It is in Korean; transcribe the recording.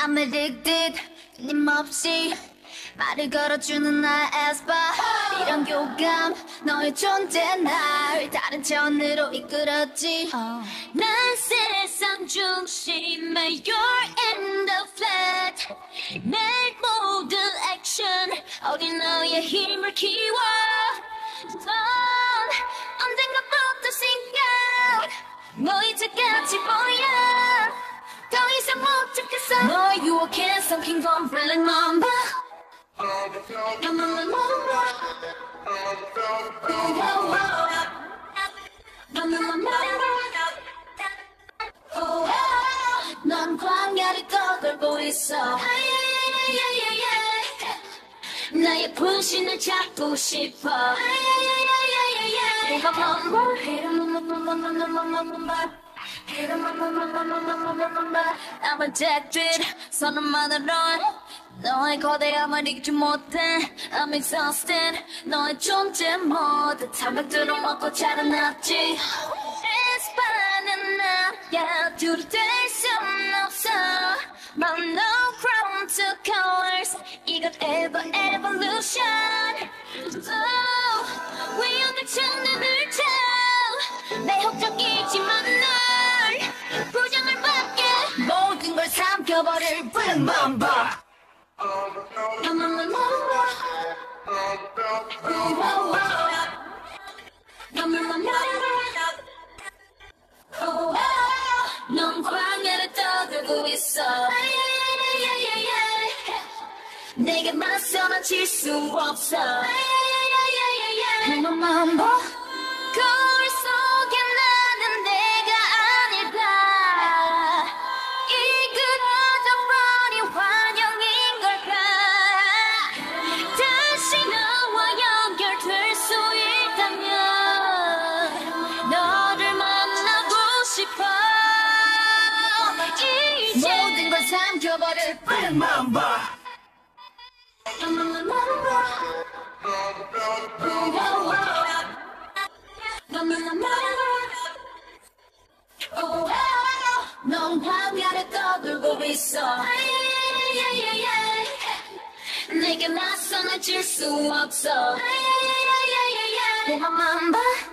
I'm addicted 끊임없이 말을 걸어주는 나의 에스파 이런 교감 너의 존재 날 다른 차원으로 이끌었지 난 세상 중심에 You're in the flat 내 모든 액션 어린 너의 힘을 키워 넌 언젠가부터 생각 너 이제까지 보여 더 이상 못 참겠어 너 유혹해 something from Black Mamba 넌 광야를 떠돌고 있어 나의 분신을 잡고 싶어 I'm addicted 선언만으로 너의 거대함을 이기지 못해 I'm exhausted 너의 존재 모두 탄백질로 먹고 자라났지 에스파는 나야 둘이 될 순 없어 But no crown to colors 이건 ever evolution oh, 왜 오늘 첫눈을 쳐 매혹적이지만 널 부정을 받게 모든 걸 삼켜버릴 Black Mamba 넌 광야를 떠들고 있어 내게 맞서는 질 수 없어 Black Mamba 거울 속에 나는 내가 아닐까 이그러져버린 환영인 걸까 다시 너와 연결될 수 있다면 너를 만나고 싶어 이제 모든 걸 삼켜버릴 Black Mamba 넌 광야를 떠들고 있어 내게 맞서는 질 수 없어 Black Mamba